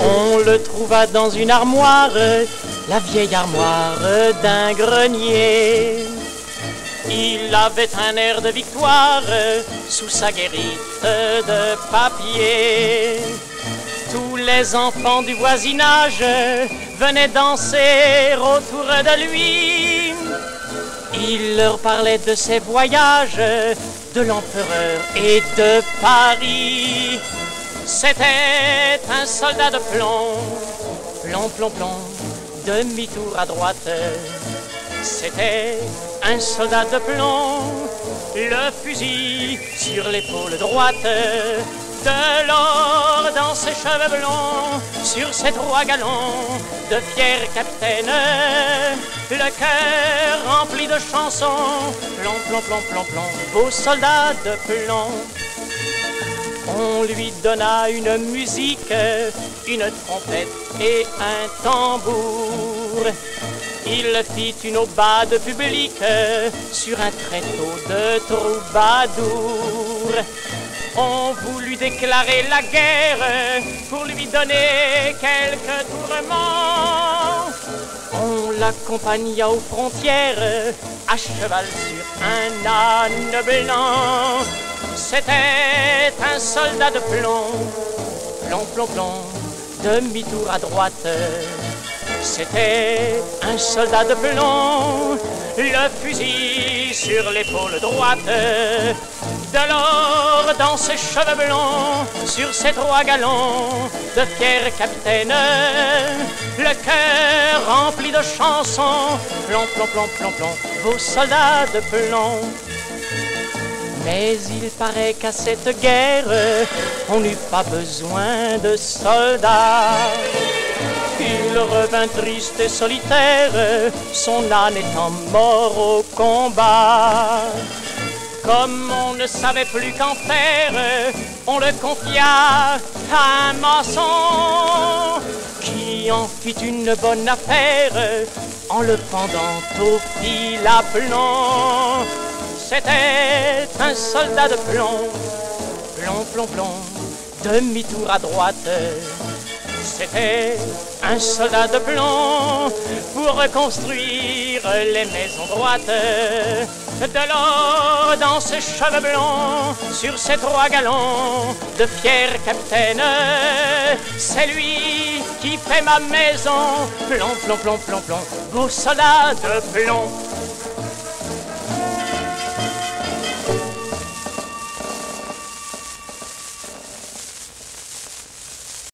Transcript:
On le trouva dans une armoire, la vieille armoire d'un grenier. Il avait un air de victoire sous sa guérite de papier. Tous les enfants du voisinage venaient danser autour de lui. Il leur parlait de ses voyages, de l'empereur et de Paris. C'était un soldat de plomb, plomb, plomb, plomb, demi-tour à droite. C'était un soldat de plomb, le fusil sur l'épaule droite. De l'or dans ses cheveux blonds, sur ses 3 galons de fier capitaine, le cœur rempli de chansons, plomb, plomb, plomb, plomb, plomb, beau soldat de plomb. On lui donna une musique, une trompette et un tambour. Il fit une aubade publique sur un tréteau de troubadour. On voulut déclarer la guerre pour lui donner quelques tourments. On l'accompagna aux frontières à cheval sur un âne blanc. C'était un soldat de plomb, plomb, plomb, plomb, demi-tour à droite. C'était un soldat de plomb, le fusil sur l'épaule droite. De l'or dans ses cheveux blonds, sur ses 3 galons de fier capitaine, le cœur rempli de chansons, plomb, plomb, plomb, plomb, plomb, beau soldat de plomb. Mais il paraît qu'à cette guerre, on n'eut pas besoin de soldats. Il revint triste et solitaire, son âne étant mort au combat. Comme on ne savait plus qu'en faire, on le confia à un maçon qui en fit une bonne affaire en le pendant au fil à plomb. C'était un soldat de plomb, plomb, plomb, plomb, demi-tour à droite. C'était un soldat de plomb pour reconstruire les maisons droites. De l'or dans ses cheveux blonds, sur ses 3 galons de fier capitaine. C'est lui qui fait ma maison, plomb, plomb, plomb, plomb, plomb, beau soldat de plomb.